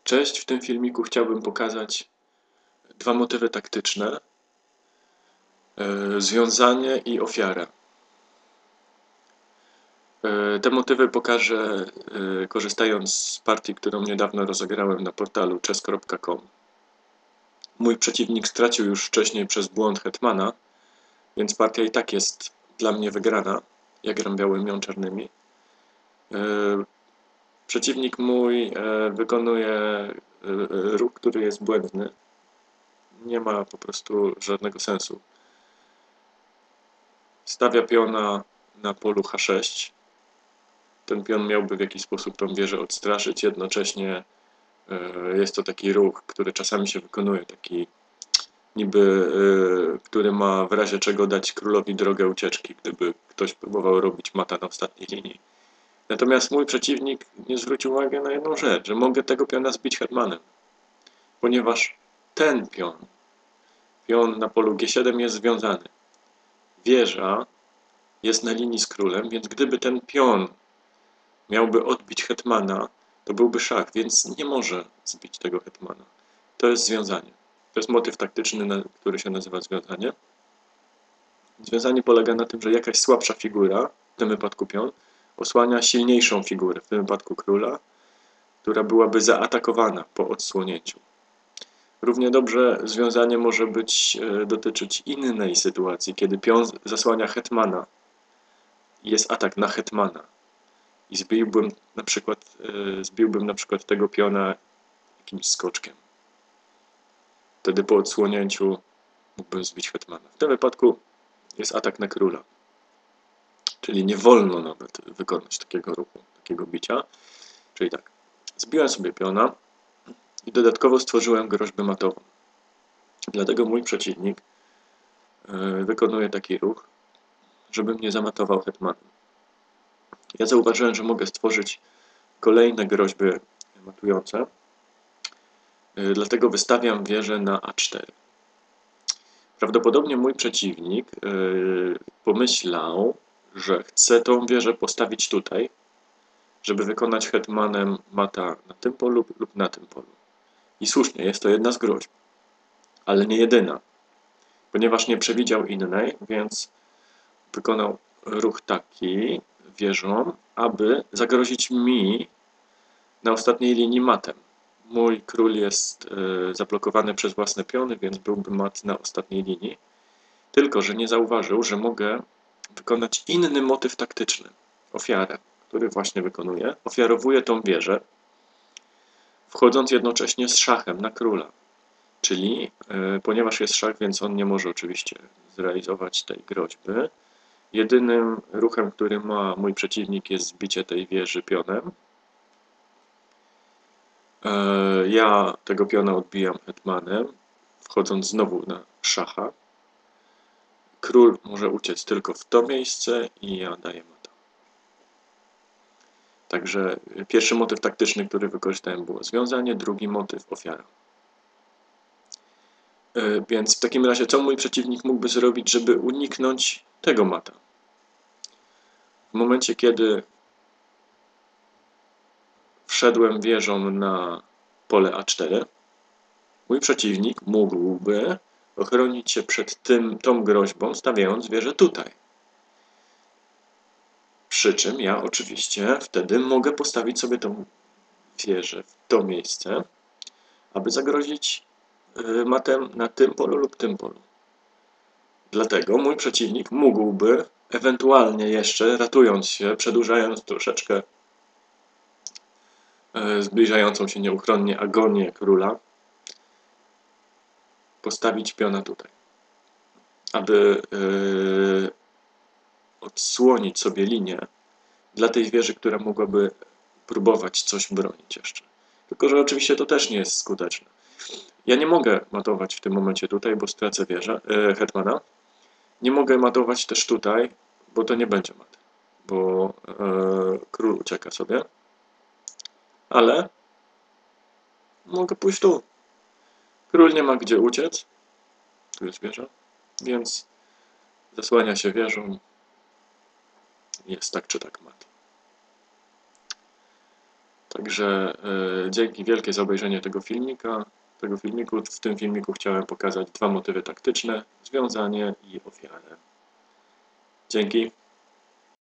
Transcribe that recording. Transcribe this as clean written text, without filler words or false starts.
Cześć, w tym filmiku chciałbym pokazać dwa motywy taktyczne, związanie i ofiarę. Te motywy pokażę korzystając z partii, którą niedawno rozegrałem na portalu chess.com. Mój przeciwnik stracił już wcześniej przez błąd hetmana, więc partia i tak jest dla mnie wygrana. Ja gram białymi, on czarnymi. Przeciwnik mój wykonuje ruch, który jest błędny. Nie ma po prostu żadnego sensu. Stawia piona na polu H6. Ten pion miałby w jakiś sposób tą wieżę odstraszyć. Jednocześnie jest to taki ruch, który czasami się wykonuje, taki niby, który ma w razie czego dać królowi drogę ucieczki, gdyby ktoś próbował robić mata na ostatniej linii. Natomiast mój przeciwnik nie zwrócił uwagi na jedną rzecz, że mogę tego piona zbić hetmanem, ponieważ ten pion na polu G7 jest związany. Wieża jest na linii z królem, więc gdyby ten pion miałby odbić hetmana, to byłby szach, więc nie może zbić tego hetmana. To jest związanie. To jest motyw taktyczny, który się nazywa związanie. Związanie polega na tym, że jakaś słabsza figura, w tym wypadku pion, osłania silniejszą figurę, w tym wypadku króla, która byłaby zaatakowana po odsłonięciu. Równie dobrze związanie może dotyczyć innej sytuacji, kiedy pion zasłania hetmana i jest atak na hetmana. I zbiłbym na przykład tego piona jakimś skoczkiem. Wtedy po odsłonięciu mógłbym zbić hetmana. W tym wypadku jest atak na króla. Czyli nie wolno nawet wykonać takiego ruchu, takiego bicia. Czyli tak, zbiłem sobie piona i dodatkowo stworzyłem groźbę matową. Dlatego mój przeciwnik wykonuje taki ruch, żeby mnie zamatował hetmanem. Ja zauważyłem, że mogę stworzyć kolejne groźby matujące, dlatego wystawiam wieżę na A4. Prawdopodobnie mój przeciwnik pomyślał, że chce tą wieżę postawić tutaj, żeby wykonać hetmanem mata na tym polu lub na tym polu. I słusznie, jest to jedna z groźb, ale nie jedyna, ponieważ nie przewidział innej, więc wykonał ruch taki wieżą, aby zagrozić mi na ostatniej linii matem. Mój król jest zablokowany przez własne piony, więc byłby mat na ostatniej linii. Tylko że nie zauważył, że mogę wykonać inny motyw taktyczny, ofiarę, który właśnie wykonuję. Ofiarowuję tą wieżę, wchodząc jednocześnie z szachem na króla. Czyli, ponieważ jest szach, więc on nie może oczywiście zrealizować tej groźby. Jedynym ruchem, który ma mój przeciwnik, jest zbicie tej wieży pionem. Ja tego piona odbijam hetmanem, wchodząc znowu na szacha. Król może uciec tylko w to miejsce i ja daję mata. Także pierwszy motyw taktyczny, który wykorzystałem, było związanie, drugi motyw ofiara. Więc w takim razie co mój przeciwnik mógłby zrobić, żeby uniknąć tego mata? W momencie, kiedy wszedłem wieżą na pole A4, mój przeciwnik mógłby ochronić się przed tą groźbą, stawiając wieżę tutaj. Przy czym ja oczywiście wtedy mogę postawić sobie tą wieżę w to miejsce, aby zagrozić matem na tym polu lub tym polu. Dlatego mój przeciwnik mógłby ewentualnie jeszcze, ratując się, przedłużając troszeczkę zbliżającą się nieuchronnie agonię króla, postawić piona tutaj, aby odsłonić sobie linię dla tej wieży, która mogłaby próbować coś bronić jeszcze. Tylko że oczywiście to też nie jest skuteczne. Ja nie mogę matować w tym momencie tutaj, bo stracę wieżę, hetmana. Nie mogę matować też tutaj, bo to nie będzie mat, bo król ucieka sobie. Ale mogę pójść tu. Król nie ma gdzie uciec. Tu jest wieża, więc zasłania się wieżą. Jest tak czy tak mat. Także dzięki wielkie za obejrzenie tego filmiku. W tym filmiku chciałem pokazać dwa motywy taktyczne: związanie i ofiarę. Dzięki.